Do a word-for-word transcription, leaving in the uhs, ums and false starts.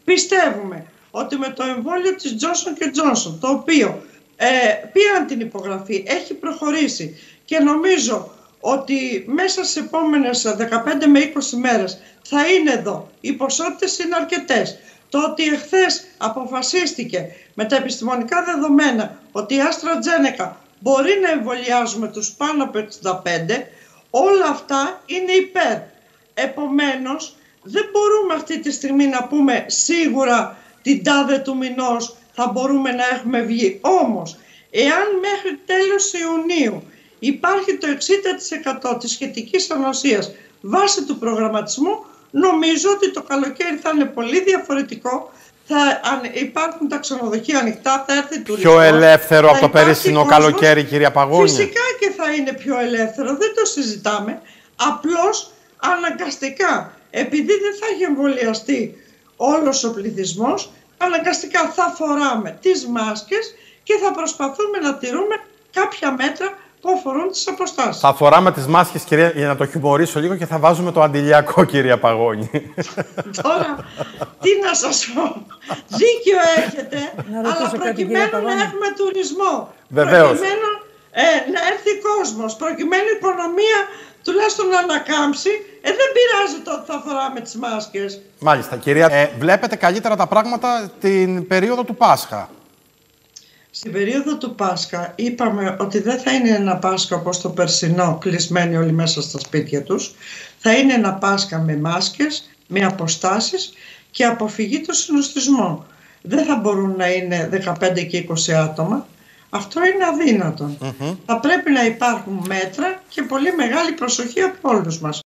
Πιστεύουμε ότι με το εμβόλιο της Johnson και Johnson, το οποίο ε, πήραν την υπογραφή, έχει προχωρήσει και νομίζω ότι μέσα στις επόμενες δεκαπέντε με είκοσι μέρες θα είναι εδώ. Οι ποσότητες είναι αρκετές. Το ότι εχθές αποφασίστηκε με τα επιστημονικά δεδομένα ότι η AstraZeneca μπορεί να εμβολιάζουμε τους πάνω από εξήντα πέντε, όλα αυτά είναι υπέρ. Επομένως, δεν μπορούμε αυτή τη στιγμή να πούμε σίγουρα την τάδε του μηνός θα μπορούμε να έχουμε βγει. Όμως, εάν μέχρι τέλος Ιουνίου υπάρχει το εξήντα τοις εκατό της σχετικής ανοσίας βάσει του προγραμματισμού, νομίζω ότι το καλοκαίρι θα είναι πολύ διαφορετικό. Θα υπάρχουν τα ξενοδοχεία ανοιχτά, θα έρθει τουρισμός. Πιο ελεύθερο από το περσινό καλοκαίρι, κυρία Παγώνη. Φυσικά και θα είναι πιο ελεύθερο, δεν το συζητάμε. Απλώς αναγκαστικά, επειδή δεν θα έχει εμβολιαστεί όλος ο πληθυσμός, αναγκαστικά θα φοράμε τις μάσκες και θα προσπαθούμε να τηρούμε κάποια μέτρα που αφορούν τις αποστάσεις. Θα φοράμε τις μάσκες, κυρία, για να το χιουμορίσω λίγο, και θα βάζουμε το αντιλιακό, κυρία Παγώνη. Τώρα, τι να σας πω. Δίκιο έχετε, αλλά προκειμένου να έχουμε τουρισμό, βεβαίως, προκειμένου ε, να έρθει κόσμος, προκειμένου η οικονομία τουλάχιστον να ανακάμψει, ε, δεν πειράζει το ότι θα φοράμε τις μάσκες. Μάλιστα, κυρία. Ε, βλέπετε καλύτερα τα πράγματα την περίοδο του Πάσχα. Στην περίοδο του Πάσχα είπαμε ότι δεν θα είναι ένα Πάσχα όπως το περσινό, κλεισμένοι όλοι μέσα στα σπίτια τους. Θα είναι ένα Πάσχα με μάσκες, με αποστάσεις και αποφυγή των συνοστισμών. Δεν θα μπορούν να είναι δεκαπέντε και είκοσι άτομα. Αυτό είναι αδύνατο. Mm-hmm. Θα πρέπει να υπάρχουν μέτρα και πολύ μεγάλη προσοχή από όλους μας.